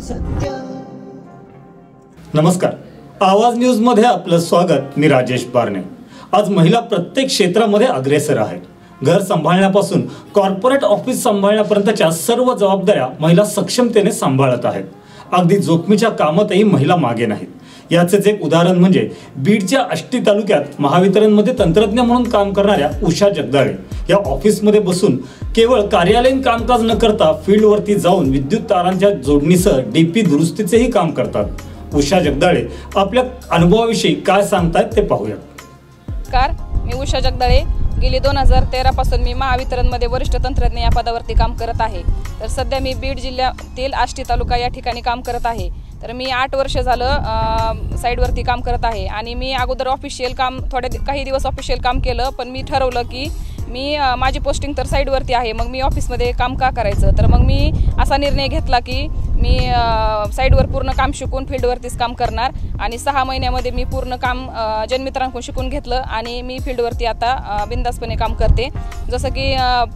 सत्य। नमस्कार, आवाज न्यूज मध्ये आपलं स्वागत। मी राजेश बारणे। आज महिला प्रत्येक क्षेत्रामध्ये अग्रेसर आहेत। घर सांभाळण्यापासून कॉर्पोरेट ऑफिस सांभाळण्यापर्यंतच्या सर्व जबाबदाऱ्या महिला सक्षमतेने सांभाळत आहेत। अगदी जोखमीच्या कामातही महिला मागे नाहीत। याचेच एक उदाहरण म्हणजे बीडच्या आष्टी तालुक्यात महावितरणमध्ये तंत्रज्ञ म्हणून काम करणाऱ्या उषा जगदाळे। या ऑफिसमध्ये बसून केवळ कार्यालयीन कामकाज न करता फील्डवरती जाऊन विद्युत तारांच्या जोडणीसह डीपी दुरुस्तीचेही काम करतात। उषा जगदाळे आपल्या अनुभवाविषयी काय सांगतात ते पाहूया। मी उषा जगदाळे गेली 2013 पासून मी महावितरणमध्ये वरिष्ठ तंत्रज्ञ या पदावरती काम करत आहे। तर सध्या मी बीड जिल्ह्यातील आष्टी तालुका या ठिकाणी काम करत आहे। तर मी 8 वर्ष झालं साईडवरती काम करत आहे आणि मी अगोदर ऑफिशियल काम काही दिवस ऑफिशियल काम केलं, पण मी ठरवलं की मी माझी पोस्टिंग तर साईडवरती आहे, मग मी ऑफिसमध्ये काम का करायचं। तर मग मी असा निर्णय घेतला की मी साईडवर पूर्ण काम शिकून फील्डवरतीच काम करणार आणि 6 महिन्यामध्ये मी पूर्ण काम जनमित्रांकडून शिकून घेतलं आणि मी फील्डवरती आता बिंदासपणे काम करते। जसं की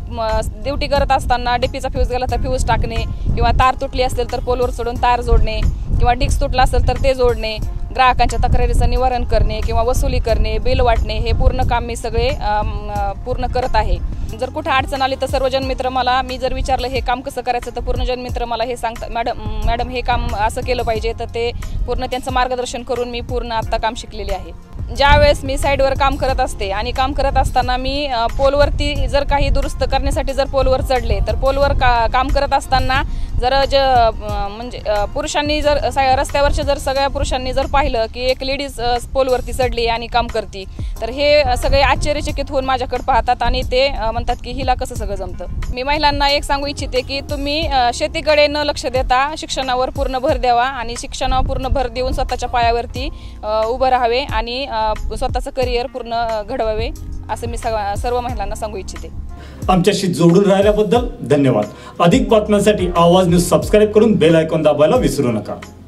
ड्युटी करत असताना डीपीचा फ्यूज गेला तर फ्यूज टाकणे, किंवा तार तुटली असेल तर पोलवर चढून तार जोडणे, किंवा डिस्क तुटला असेल तर ते जोडणे, ग्राहकांच्या तक्रारीचं निवारण करणे किंवा वसुली करणे, बिल वाटणे, हे पूर्ण काम मी सगळे पूर्ण करत आहे। जर कुठे अडचण आली तर सर्व जनमित्र मला, मी जर विचारलं हे काम कसं करायचं तर पूर्ण जनमित्र मला हे सांगतात, मॅडम हे काम असं केलं पाहिजे, तर ते पूर्ण त्यांचं मार्गदर्शन करून मी पूर्ण आता काम शिकलेली आहे। ज्यावेळेस मी साईडवर काम करत असते आणि काम करत असताना मी पोलवरती जर काही दुरुस्त करण्यासाठी जर पोलवर चढले तर पोलवर काम करत असताना जर म्हणजे पुरुषांनी जर रस्त्यावरच्या जर सगळ्या पुरुषांनी जर पाहिलं की एक लेडीज पोलवरती चढली आणि काम करते, तर हे सगळे आश्चर्यचकित होऊन माझ्याकडे पाहतात आणि ते म्हणतात की हिला कसं सगळं जमतं। मी महिलांना एक सांगू इच्छिते की तुम्ही शेतीकडे न लक्ष देता शिक्षणावर पूर्ण भर द्यावा आणि शिक्षणावर पूर्ण भर देऊन स्वतःच्या पायावरती उभं राहावे आणि स्वतःचं करिअर पूर्ण घडवावे, असं मी सर्व महिलांना सांगू इच्छिते। आमच्याशी जोडून राहिल्याबद्दल धन्यवाद। अधिक बातम्यांसाठी आवाज न्यूज सबस्क्राइब करून बेल आयकॉन दाबायला विसरू नका।